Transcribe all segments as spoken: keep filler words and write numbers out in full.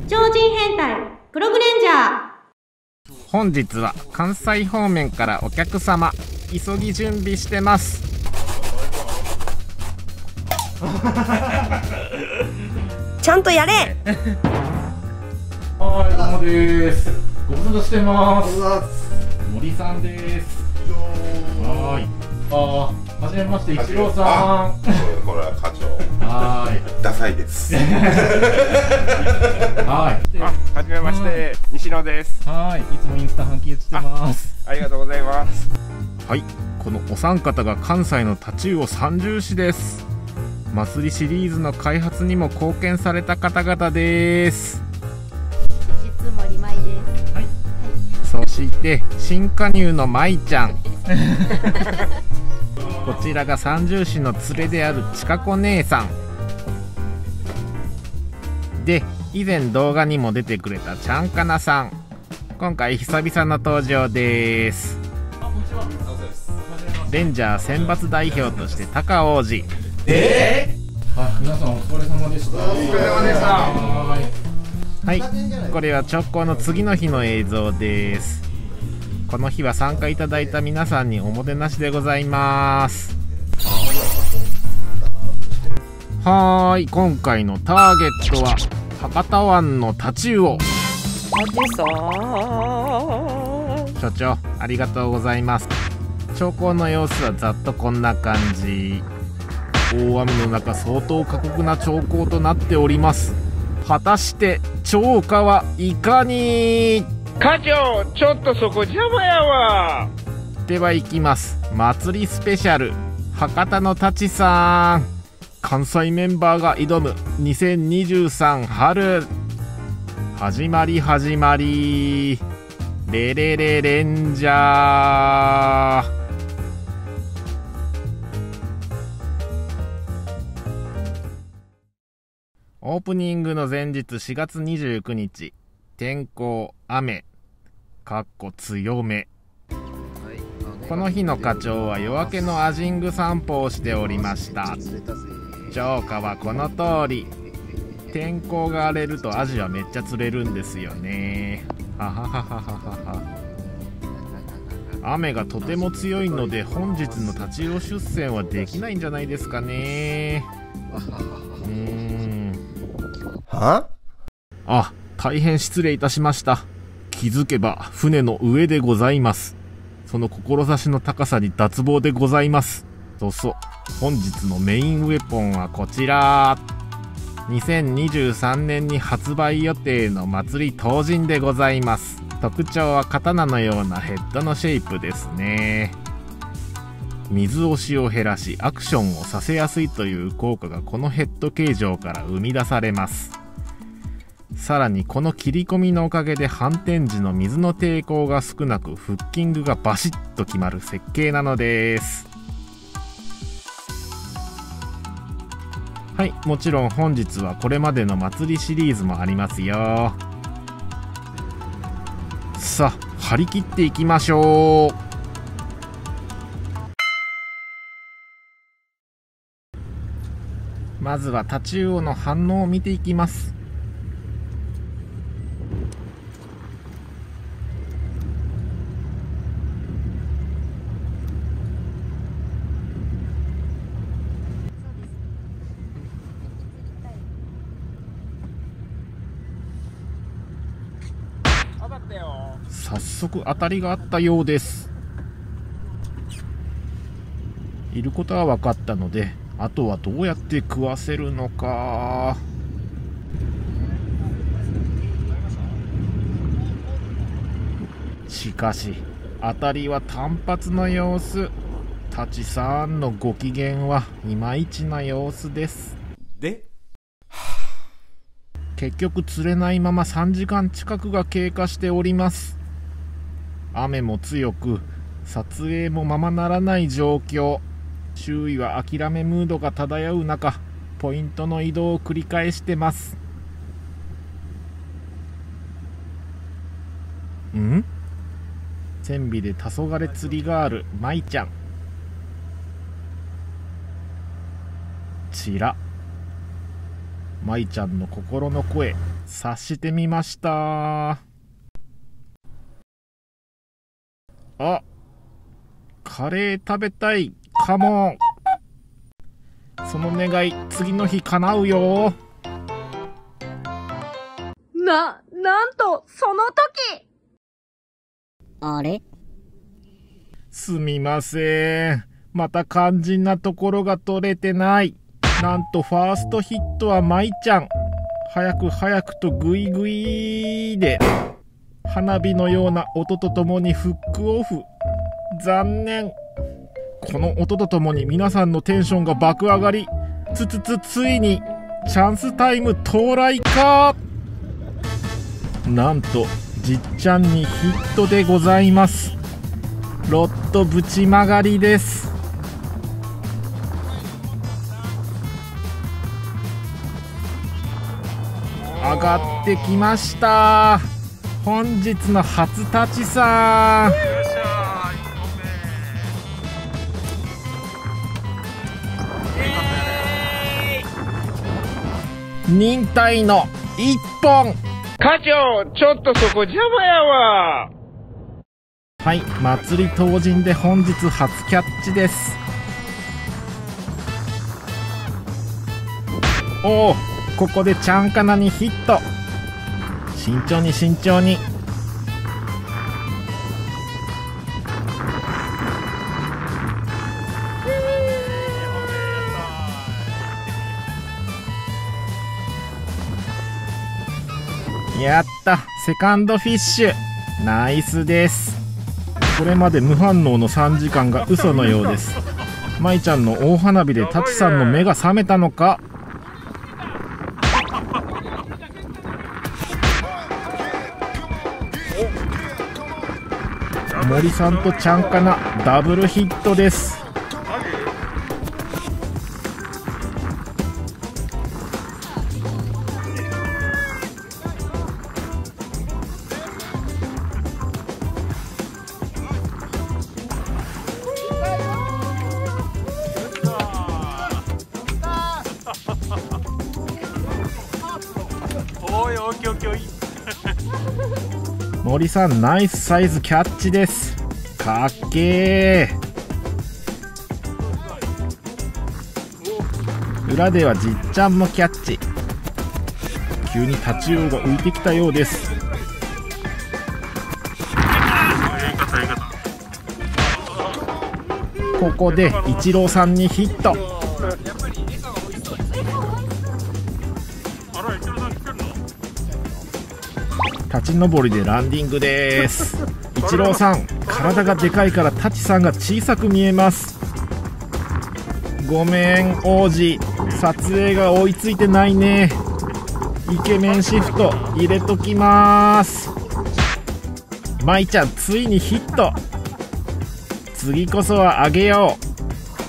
超人変態プログレンジャー。 本日は関西方面からお客様急ぎ準備してます。 ちゃんとやれ。 はい、どうもです。ご無沙汰してます。森さんです。はい。あー、はじめまして、一郎さん。 これは課長。 はい。 ダサいです。 はい。 あ、はじめまして、西野です。 はい。いつもインスタ半期してます。 ありがとうございます。 はい。このお三方が関西のタチウオ三重士です。祭りシリーズの開発にも貢献された方々です。 実森舞です。 はい。そして新加入の舞ちゃん。こちらが三重士の連れであるちかこ姉さんで、以前動画にも出てくれたちゃんかなさん。今回久々の登場です。レンジャー選抜代表として高王子。 えー、はい、皆さんお疲れ様でした。 お疲れ様でした。 はい、これは直行の次の日の映像です。この日は参加いただいた皆さんにおもてなしでございます。はーい、今回のターゲットは博多湾のタチウオ。所長、ありがとうございます。調校の様子はざっとこんな感じ。大雨の中相当過酷な調校となっております。果たして釣果はいかに。 課長、ちょっとそこ邪魔やわ。 では行きます。祭りスペシャル博多のタチさん、関西メンバーが挑むにせんにじゅうさん春。始まり始まり。レレレレンジャー。オープニングの前日しがつにじゅうくにち、天候雨かっこ強め。この日の課長は夜明けのアジング散歩をしておりました。釣果はこの通り。天候が荒れるとアジはめっちゃ釣れるんですよね。はははははは。雨がとても強いので本日のタチウオ出船はできないんじゃないですかね。うーん。 は？ あ、大変失礼いたしました。気づけば船の上でございます。その志の高さに脱帽でございます。そうそう、本日のメインウェポンはこちら。にせんにじゅうさんねんに発売予定の祭り東神でございます。特徴は刀のようなヘッドのシェイプですね。水押しを減らしアクションをさせやすいという効果がこのヘッド形状から生み出されます。さらにこの切り込みのおかげで反転時の水の抵抗が少なくフッキングがバシッと決まる設計なのです。はい、もちろん本日はこれまでの祭りシリーズもありますよ。さあ、張り切っていきましょう。まずはタチウオの反応を見ていきます。早速当たりがあったようです。いることは分かったので、あとはどうやって食わせるのか。しかし当たりは単発の様子。タチさんのご機嫌はいまいちな様子です。 で結局釣れないままさんじかん近くが経過しております。雨も強く撮影もままならない状況。周囲は諦めムードが漂う中、ポイントの移動を繰り返してます。ん？船尾で黄昏釣りガール舞ちゃん。ちら舞ちゃんの心の声察してみました。あ、カレー食べたいかも。その願い次の日叶うよ。 な、なんと、その時あれ？ すみません。また肝心なところが取れてない。なんとファーストヒットは舞ちゃん。早く早くとグイグイで花火のような音とともにフックオフ。残念。この音とともに皆さんのテンションが爆上がり。つつつついにチャンスタイム到来か。なんとじっちゃんにヒットでございます。ロットぶち曲がりです。上がってきました。本日の初立ちさん。忍耐の一本。 課長、ちょっとそこ邪魔やわ。 はい、祭り当人で本日初キャッチです。おお、ここでちゃんかなにヒット。慎重に慎重に。やった、セカンドフィッシュ。ナイスです。これまで無反応のさんじかんが嘘のようです。舞ちゃんの大花火でタチさんの目が覚めたのか。森さんとちゃんかなダブルヒットです。森さんナイスサイズキャッチです。かっけー。裏ではじっちゃんもキャッチ。急にタチウオが浮いてきたようです。ここでイチローさんにヒット。立ち上りでランディングです。イチローさん体がでかいからタチさんが小さく見えます。ごめん王子、撮影が追いついてないね。イケメンシフト入れときます。舞ちゃんついにヒット。次こそはあげよう。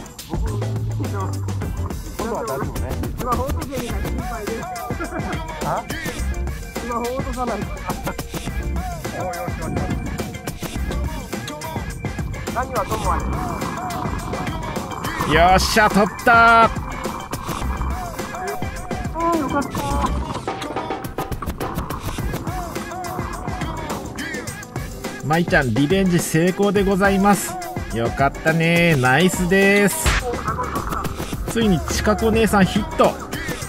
よっしゃ取った。舞ちゃんリベンジ成功でございます。よかったね、ナイスです。ついにちかこ姉さんヒット。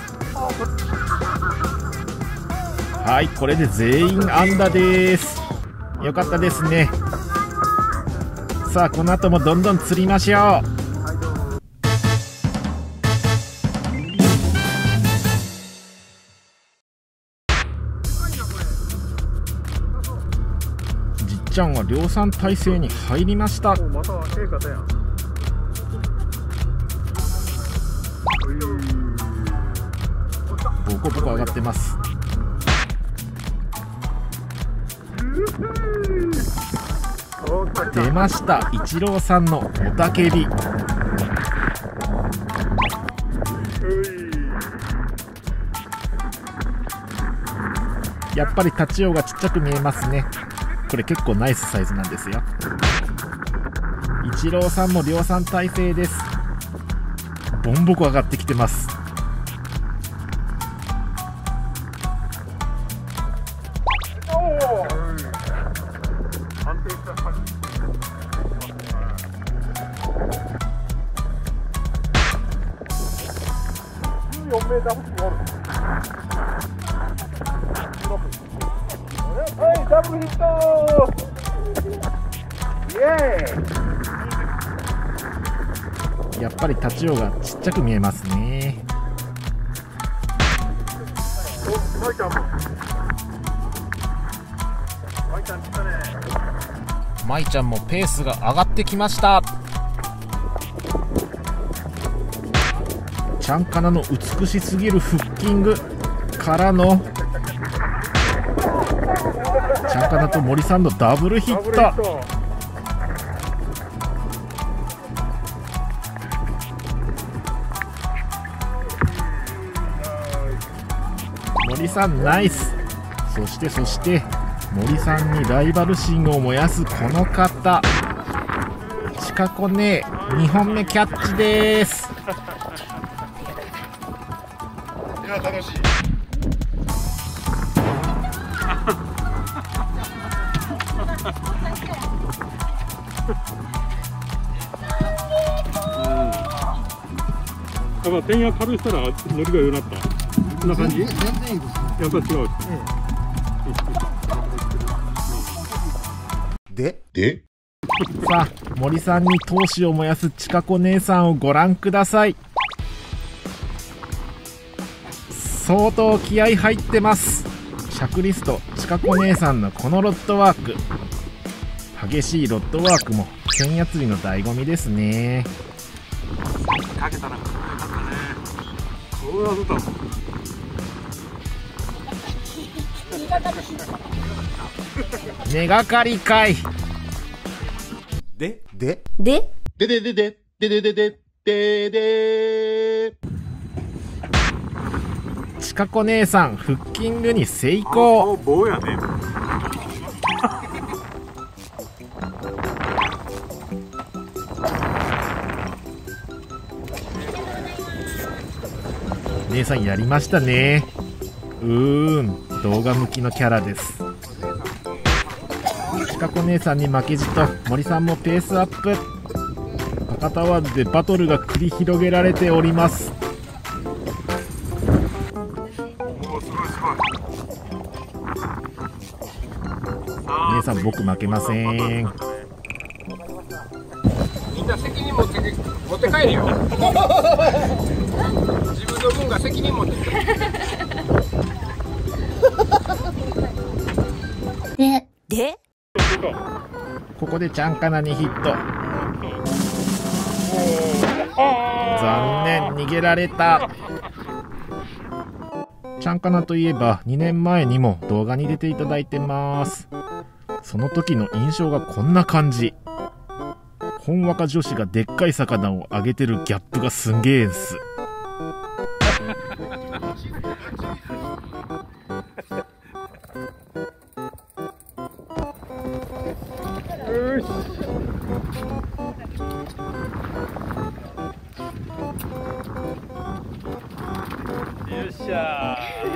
はい、これで全員安打です。よかったですね。さあこの後もどんどん釣りましょう。じっちゃんは量産体制に入りました。ボコボコ上がってます。出ました、イチローさんの雄たけび。やっぱりタチウオがちっちゃく見えますね。これ結構ナイスサイズなんですよ。イチローさんも量産体制です。ボンボコ上がってきてます。 ブルヒットイエーイ。 やっぱりタチウオがちっちゃく見えますね。 お、マイちゃんもマイちゃん来たね。 マイちゃんもペースが上がってきました。チャンカナの美しすぎるフッキングからのチャンカナと森さんのダブルヒット。森さんナイス。そしてそして森さんにライバル心を燃やすこの方、チカコネにほんめキャッチです。 いや楽しい。 だから点や軽したらノリが良くなった。こんな感じ？全然いいですね。やっぱ違う。 ででさあ森さんに闘志を燃やすチカコ姉さんをご覧ください。相当気合入ってます。シャクリストチカコ姉さんのこのロッドワーク、激しいロッドワークも剣や釣りの醍醐味ですね。 かけたらかっこよかったね。これはどうだろう。 根がかりかい。 でででででででででででででチカコ姉さんフッキングに成功。 棒やね。 姉さんやりましたね。うーん、動画向きのキャラです。チカコ姉さんに負けじと森さんもペースアップ。博多ワールドでバトルが繰り広げられております。姉さん僕負けません。 みんな責任持って持って帰るよ。自分の分が責任持って帰る。 ででここでチャンカナにヒット。残念、逃げられた。チャンカナといえばにねんまえにも動画に出ていただいてます。その時の印象がこんな感じ。ほんわか女子がでっかい魚をあげてるギャップがすんげえんす。 よっしゃ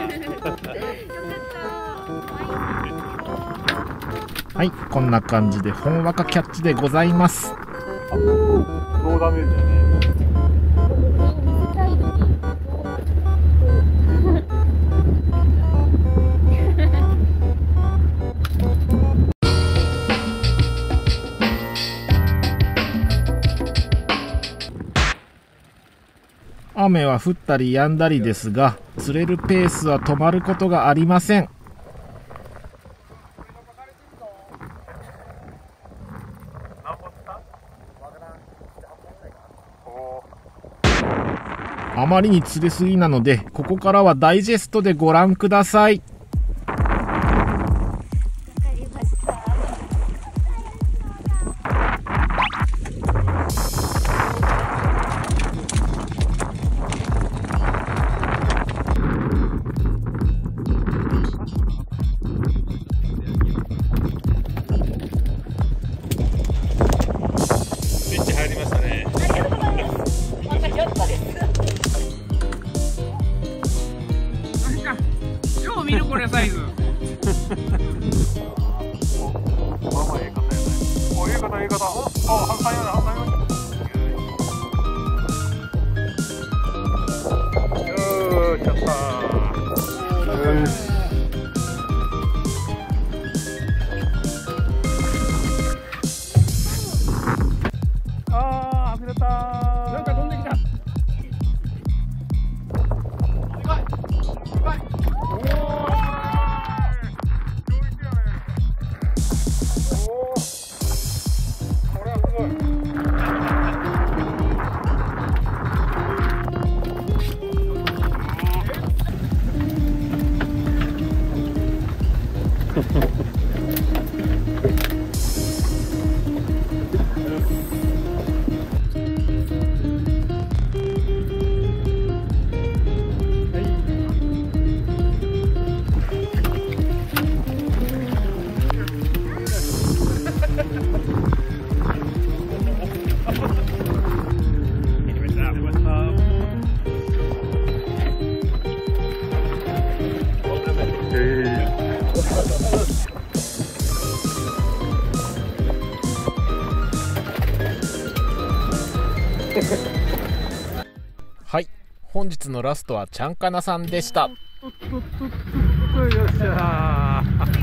はい、こんな感じでほんわかキャッチでございます。 ー。ノーダメージだね。 雨は降ったり止んだりですが、釣れるペースは止まることがありません。あまりに釣れすぎなので、ここからはダイジェストでご覧ください。 めっちゃ入りましたね。 よう見るこれサイズ。 まあまあええ方やね。お、ええ方ええ方。あ、反対よね、反対よね。よーし、やったー。よし。 はい、本日のラストはちゃんかなさんでした。 よっしゃー。よ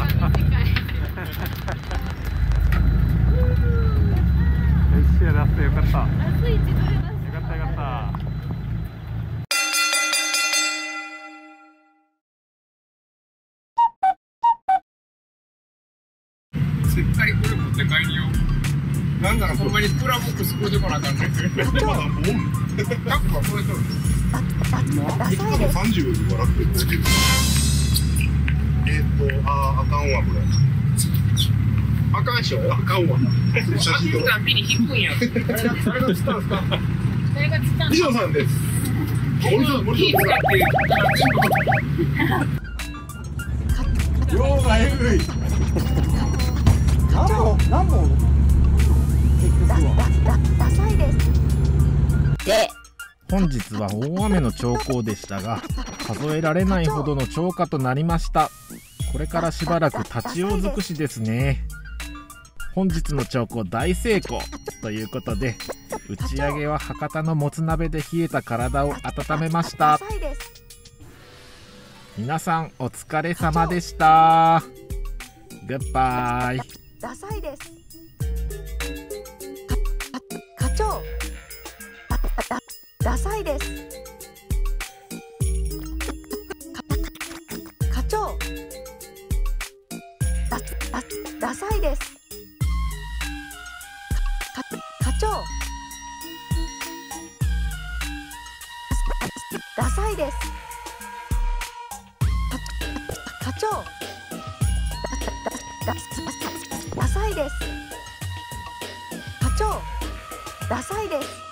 っしゃ、ラストよかった。よかったよかった。 せっかりこれ持って帰りよ。なんならほんまにクーラーボックスこれでもなあかんねん。でもなんかもう、ひゃくは超えとる。 いつかもさんじゅうもらってる。えっと、あー、あかんわ、これ。 あかんでしょ。 あかんわ。写真開けるたんびに引くんや。誰が誰が釣ったんですか。誰が釣ったんですか。 西野さんです。森さん、森さん、 量がえぐい。何本何本ダサいです。で、 本日は大雨の兆候でしたが、数えられないほどの超過となりました。これからしばらく立ち往尽くしですね。本日の兆候大成功ということで、打ち上げは博多のもつ鍋で冷えた体を温めました。皆さんお疲れ様でした。グッバイ。 ダサいです。課長、ダサいです。課長、ダダサいです。課長、ダサいです。課長、ダサいです。課長、ダサいです。